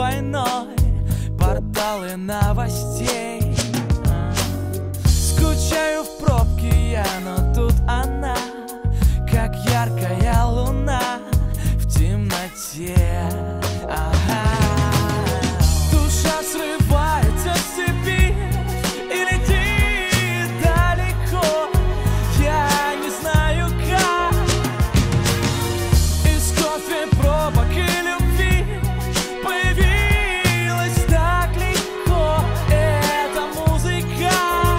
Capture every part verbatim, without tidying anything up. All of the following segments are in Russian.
двойной, порталы новостей. Скучаю в пробке я, но тут она, как яркая луна в темноте. Ага. Душа срывается с цепи и летит далеко, я не знаю как. Из кофе, пробок и любви появилась так легко эта музыка.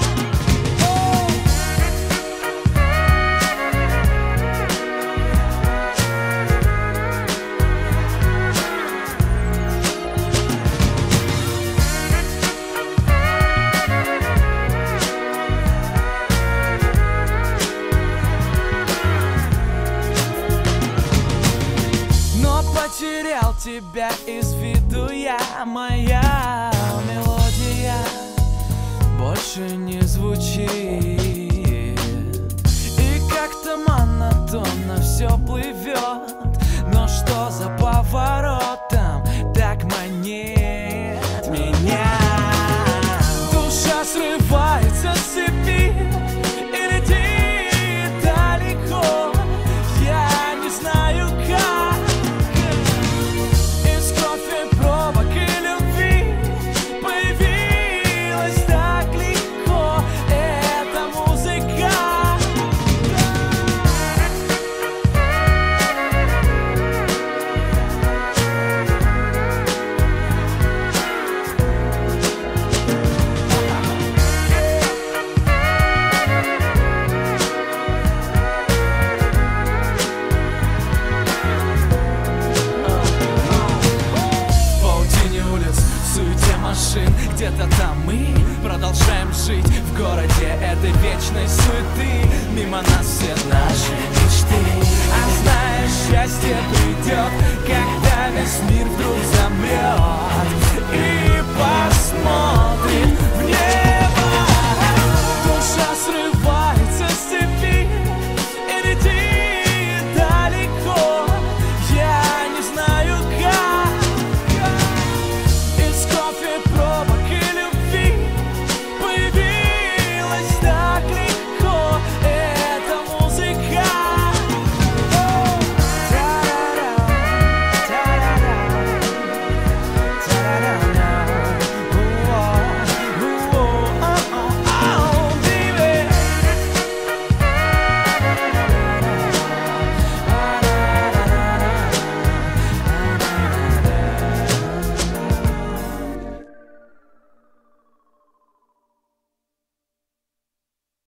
Потерял тебя из виду я, моя мелодия больше не звучит. И как-то монотонно все плывет, но что за поворотом так манит меня? Душа срывается с цепи и летит далеко, я не знаю как. Где-то там мы продолжаем жить в городе этой вечной суеты. Мимо нас все наши мечты. А знаешь, счастье придет, когда весь мир вдруг замрет.